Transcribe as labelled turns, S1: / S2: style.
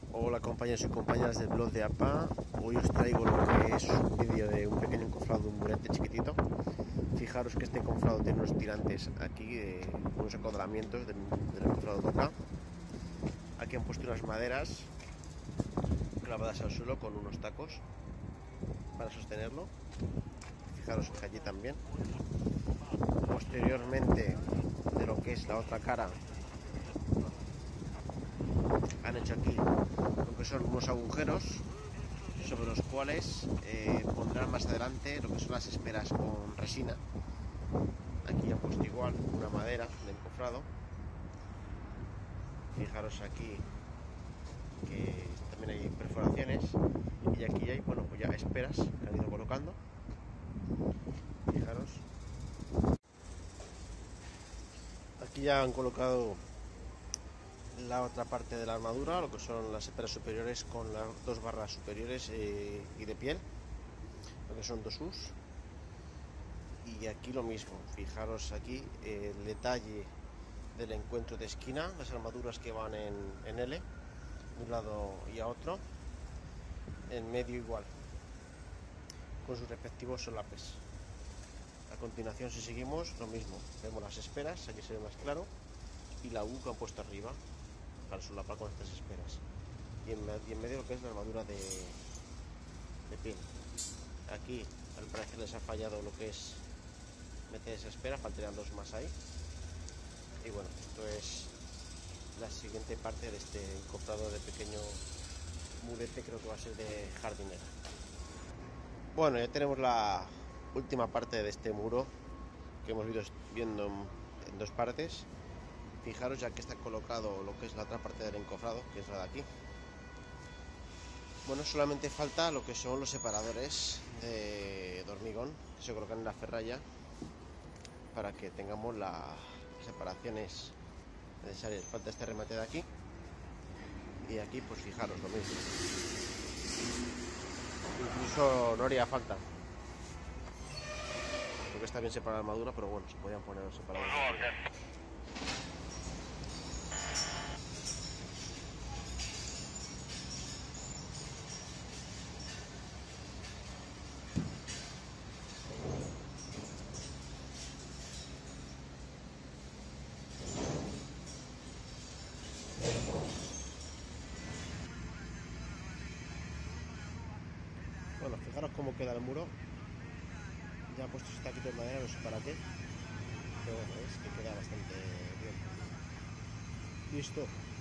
S1: Hola compañeros y compañeras del blog de APA. Hoy os traigo lo que es un vídeo de un pequeño encofrado de un murete chiquitito. Fijaros que este encofrado tiene unos tirantes aquí, unos acuadramientos del encofrado de acá. Aquí han puesto unas maderas clavadas al suelo con unos tacos para sostenerlo. Fijaros que allí también. Posteriormente, de lo que es la otra cara, han hecho aquí lo que son unos agujeros sobre los cuales pondrán más adelante lo que son las esperas con resina. Aquí han puesto igual una madera de encofrado. Fijaros aquí que también hay perforaciones y aquí hay, bueno, pues ya esperas que han ido colocando. Fijaros, aquí ya han colocado la otra parte de la armadura, lo que son las esperas superiores con las dos barras superiores y de piel, lo que son dos U's. Y aquí lo mismo, fijaros aquí el detalle del encuentro de esquina, las armaduras que van en L de un lado y a otro, en medio igual, con sus respectivos solapes. A continuación, si seguimos, lo mismo, vemos las esperas, aquí se ve más claro, y la U que han puesto arriba para solapar con estas esperas, y en medio lo que es la armadura de piel. Aquí al parecer les ha fallado lo que es meter esa espera, faltarían dos más ahí. Y bueno, esto es la siguiente parte de este encofrado de pequeño murete, creo que va a ser de jardinera. Bueno, ya tenemos la última parte de este muro que hemos ido viendo en dos partes. Fijaros ya que está colocado lo que es la otra parte del encofrado, que es la de aquí. Bueno, solamente falta lo que son los separadores de hormigón que se colocan en la ferralla para que tengamos las separaciones necesarias. Falta este remate de aquí y aquí, pues fijaros lo mismo. Incluso no haría falta, porque está bien separada la armadura, pero bueno, se podían poner los separadores. Bueno, fijaros cómo queda el muro. Ya han puesto este taquito de madera, no sé para qué, pero bueno, es que queda bastante bien. Listo.